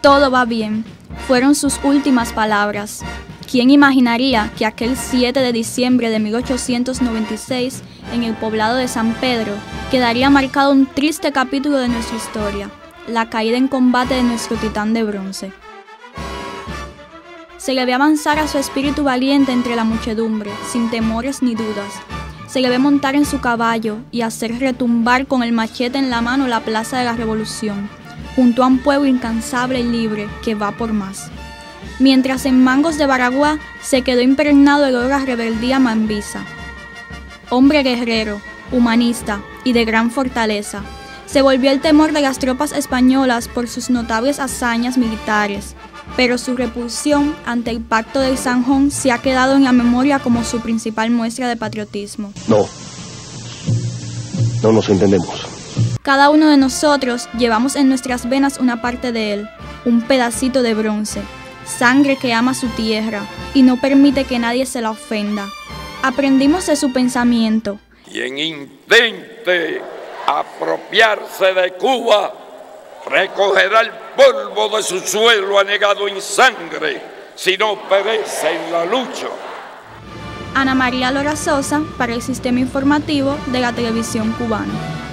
Todo va bien, fueron sus últimas palabras. ¿Quién imaginaría que aquel 7 de diciembre de 1896, en el poblado de San Pedro, quedaría marcado un triste capítulo de nuestra historia, la caída en combate de nuestro titán de bronce? Se le ve avanzar a su espíritu valiente entre la muchedumbre, sin temores ni dudas. Se le ve montar en su caballo y hacer retumbar con el machete en la mano la plaza de la Revolución, junto a un pueblo incansable y libre que va por más. Mientras en Mangos de Baraguá se quedó impregnado el olor a rebeldía mambisa. Hombre guerrero, humanista y de gran fortaleza, se volvió el temor de las tropas españolas por sus notables hazañas militares, pero su repulsión ante el Pacto del Zanjón se ha quedado en la memoria como su principal muestra de patriotismo. No nos entendemos. Cada uno de nosotros llevamos en nuestras venas una parte de él, un pedacito de bronce, sangre que ama su tierra y no permite que nadie se la ofenda. Aprendimos de su pensamiento. Quien intente apropiarse de Cuba recogerá el polvo de su suelo anegado en sangre, si no perece en la lucha. Ana María Lora Sosa, para el Sistema Informativo de la Televisión Cubana.